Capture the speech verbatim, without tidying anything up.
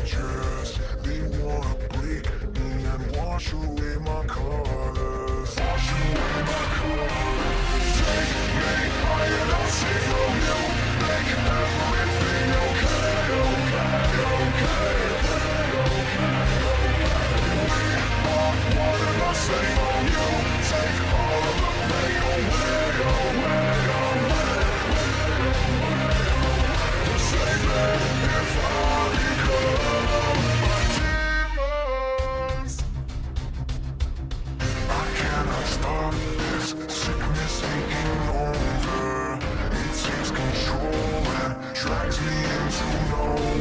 dangerous. They wanna break me and wash away my colors. Wash away my colors. Take me higher, I'll sing from you. Make everything okay, okay, okay, okay, okay. We are one and I say on you. Take all of the pain away, away, away. Save me if I become my demons. I cannot stop this sickness taking over. It takes control and drags me into nowhere.